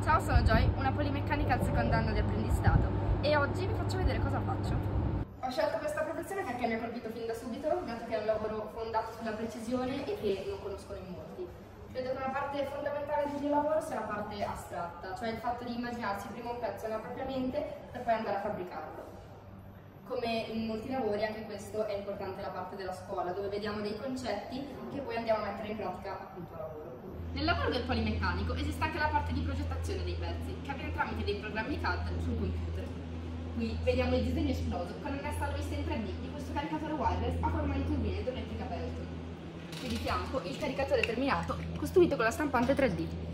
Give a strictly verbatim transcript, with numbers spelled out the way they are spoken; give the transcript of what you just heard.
Ciao, sono Joy, una polimeccanica al secondo anno di apprendistato e oggi vi faccio vedere cosa faccio. Ho scelto questa professione perché mi ha colpito fin da subito, dato che è un lavoro fondato sulla precisione e che non conoscono in molti. Credo che una parte fondamentale del mio lavoro sia la parte astratta, cioè il fatto di immaginarsi prima un pezzo nella propria mente per poi andare a fabbricarlo. Come in molti lavori, anche questo è importante la parte della scuola, dove vediamo dei concetti che poi andiamo a mettere in pratica appunto a lavoro. Nel lavoro del polimeccanico esiste anche la parte di progettazione dei pezzi, che avviene tramite dei programmi C A D sul computer. Qui vediamo il disegno esploso con annessa alla vista in tre D di questo caricatore wireless a forma di turbine idroelettrica Pelton. Qui di fianco il caricatore terminato costruito con la stampante tre D.